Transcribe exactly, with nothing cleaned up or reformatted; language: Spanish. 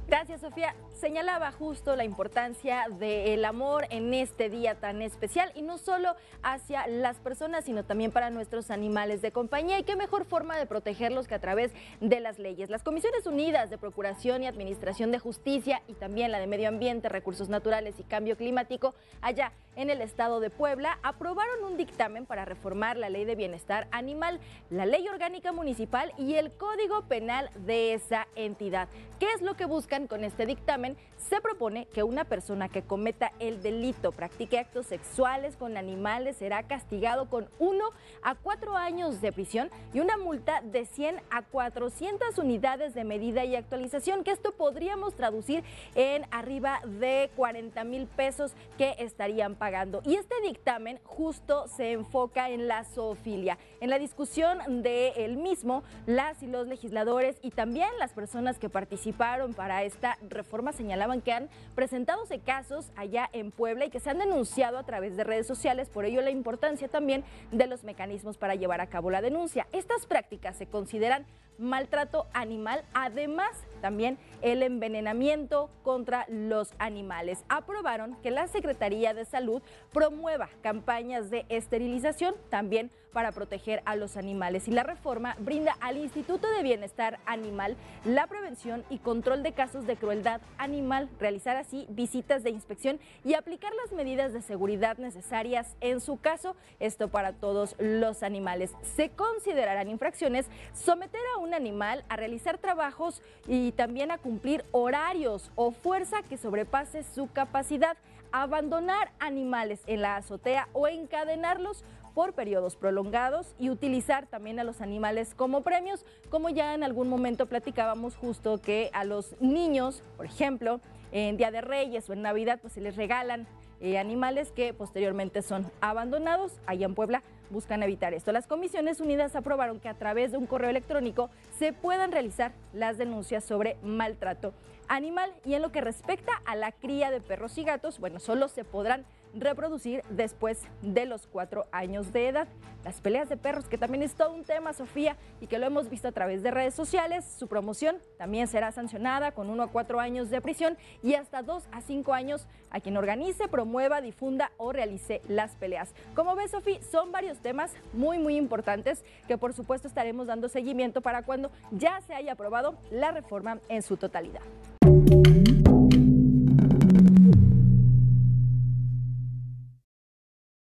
Gracias, Sofía. Señalaba justo la importancia del amor en este día tan especial y no solo hacia las personas, sino también para nuestros animales de compañía. Y qué mejor forma de protegerlos que a través de las leyes. Las Comisiones Unidas de Procuración y Administración de Justicia y también la de Medio Ambiente, Recursos Naturales y Cambio Climático, allá en el estado de Puebla, aprobaron un dictamen para reformar la Ley de Bienestar Animal, la Ley Orgánica Municipal y el Código Penal de esa entidad. ¿Qué es lo que buscan con este dictamen? Se propone que una persona que cometa el delito, practique actos sexuales con animales, será castigado con uno a cuatro años de prisión y una multa de cien a cuatrocientas unidades de medida y actualización, que esto podríamos traducir en arriba de cuarenta mil pesos que estarían pagando. Y este dictamen justo se enfoca en la zoofilia. En la discusión del mismo, las y los legisladores y también las personas que participaron para esta reforma señalaban que han presentado casos allá en Puebla y que se han denunciado a través de redes sociales, por ello la importancia también de los mecanismos para llevar a cabo la denuncia. Estas prácticas se consideran maltrato animal, además también el envenenamiento contra los animales. Aprobaron que la Secretaría de Salud promueva campañas de esterilización también para proteger a los animales, y la reforma brinda al Instituto de Bienestar Animal la prevención y control de casos de crueldad animal, realizar así visitas de inspección y aplicar las medidas de seguridad necesarias en su caso, esto para todos los animales. Se considerarán infracciones someter a un animal a realizar trabajos y también a cumplir horarios o fuerza que sobrepase su capacidad, abandonar animales en la azotea o encadenarlos por periodos prolongados y utilizar también a los animales como premios, como ya en algún momento platicábamos justo que a los niños, por ejemplo, en Día de Reyes o en Navidad, pues se les regalan eh, animales que posteriormente son abandonados. Allá en Puebla buscan evitar esto. Las Comisiones Unidas aprobaron que a través de un correo electrónico se puedan realizar las denuncias sobre maltrato animal, y en lo que respecta a la cría de perros y gatos, bueno, solo se podrán reproducir después de los cuatro años de edad. Las peleas de perros, que también es todo un tema, Sofía, y que lo hemos visto a través de redes sociales, su promoción también será sancionada con uno a cuatro años de prisión y hasta dos a cinco años a quien organice, promueva, difunda o realice las peleas. Como ves, Sofía, son varios temas muy muy importantes que por supuesto estaremos dando seguimiento para cuando ya se haya aprobado la reforma en su totalidad.